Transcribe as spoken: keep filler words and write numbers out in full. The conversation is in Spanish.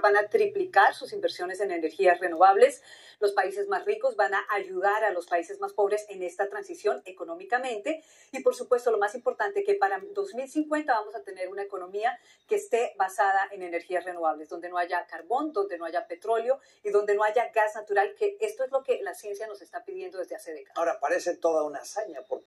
van a triplicar sus inversiones en energías renovables. Los países más ricos van a ayudar a los países más pobres en esta transición económicamente. Y por supuesto, lo más importante, que para dos mil cincuenta vamos a tener una economía que esté basada en energías renovables, donde no haya carbón, donde no haya petróleo y donde no haya gas natural, que esto es lo que la ciencia nos está pidiendo desde hace décadas. Ahora, parece toda una hazaña, porque